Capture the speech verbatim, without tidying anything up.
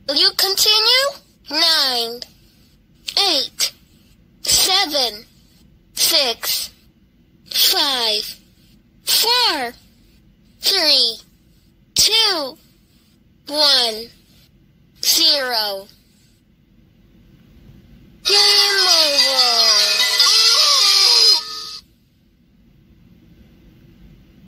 Will you continue? Nine, eight, seven, six, five, four, three, two, one, zero.